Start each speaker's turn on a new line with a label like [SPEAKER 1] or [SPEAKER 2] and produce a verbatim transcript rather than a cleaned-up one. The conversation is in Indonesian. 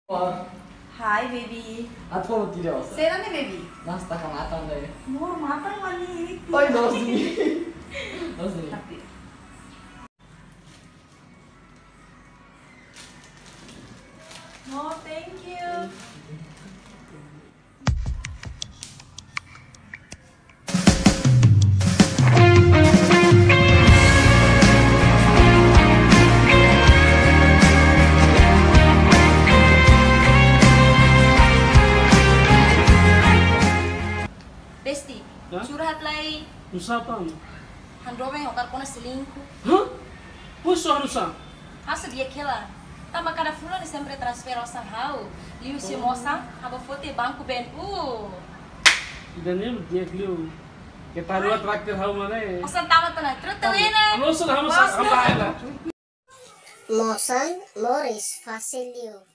[SPEAKER 1] और
[SPEAKER 2] hi baby
[SPEAKER 1] atau tidak usah
[SPEAKER 2] Sera nih baby
[SPEAKER 1] nasta ka matang deh
[SPEAKER 2] Mor matang mali
[SPEAKER 1] oi dos ini dos ini
[SPEAKER 2] Tapi No thank you Besti,
[SPEAKER 3] Hah?
[SPEAKER 2] curhat lagi.
[SPEAKER 3] Usapan.
[SPEAKER 2] Handrova yang okar kona selingkuh.
[SPEAKER 3] Hah? Puso harusa.
[SPEAKER 2] Asa dia kela. Tama kada fulano sempre transfer ao sanhau. Liu si moça, haba fote banco ben. Uh.
[SPEAKER 3] Daniel dia kliu. Kita luar traktir hau mana?
[SPEAKER 2] Moça tama tanah. Trutawina.
[SPEAKER 3] Ano sa hama sa hama.
[SPEAKER 4] Mosan Morris Facilio.